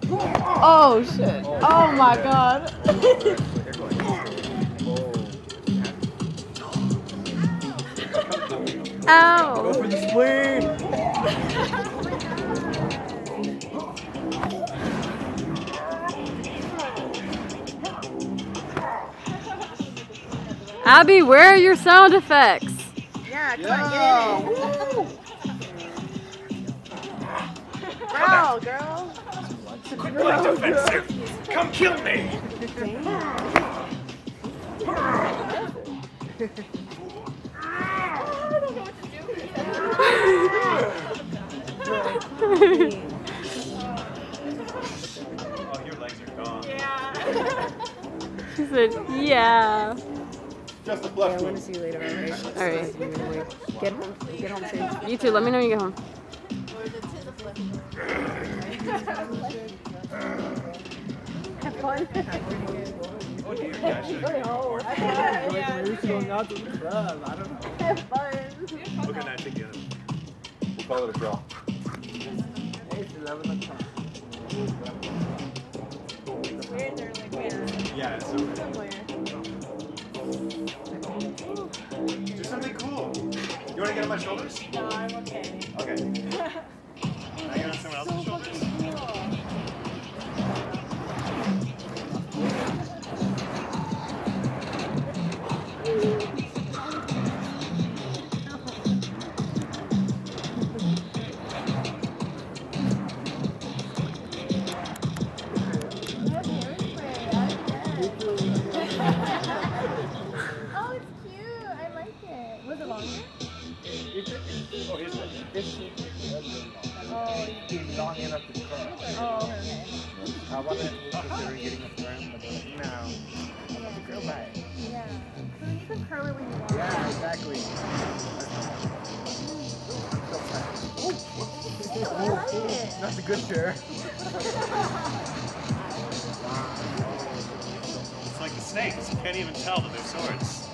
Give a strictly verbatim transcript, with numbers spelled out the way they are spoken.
Oh shit. Oh my god. Ow. Go for the spleen. Abby, where are your sound effects? Yeah, come Yeah. on, get in. Growl, girl. Quit being defensive. Come kill me. Oh, your legs are gone. Yeah. She said, yeah. Just a flush. I want to see you later, alright? Alright. Get home. Get home safe. You too, let me know when you get home. Have fun. Oh dear, yeah, I should have home. Have fun. Look at that together. We'll call it a draw. Where they're like, where? Yeah, it's over there. Do something cool. You want to get on my shoulders? No, I'm okay. Okay. Can I get on someone else's shoulders? Oh, it's cute. I like it. Was it longer? Oh, here's one. Oh, He's long enough to curl. oh, okay. I wasn't considering getting a friend, but like, no. I love the girl bite. Yeah. So you can curl it when you want. Yeah, exactly. I like it. That's a good chair. It's like the snakes. You can't even tell that they're swords.